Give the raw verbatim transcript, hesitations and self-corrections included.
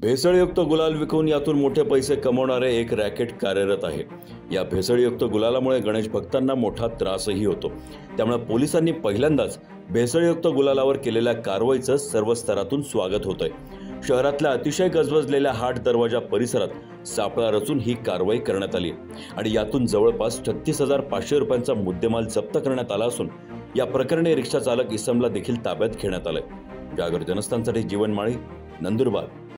भेसळयुक्त गुलाल विकून यातून मोठे पैसे कमवणारे एक रॅकेट कार्यरत आहे। या भेसळयुक्त गुलालामुळे गणेश भक्तांना मोठा त्रासही होतो। त्यामुळे पोलिसांनी पहिल्यांदाच भेसळयुक्त गुलालावर केलेल्या कारवाईचं सर्व स्तरातून स्वागत होतंय। शहरातल्या अतिशय गजबजलेल्या हाट दरवाजा परिसरात सापळा रचून ही कारवाई करण्यात आली आणि यातून जवळपास छत्तीस हजार पाचशे रुपयांचा मुद्देमाल जप्त करण्यात आला असून या प्रकरणी रिक्षा चालक इसमला देखील ताब्यात घेण्यात आलंय। जागर जनस्थानसाठी जीवन माळी, नंदुरबार।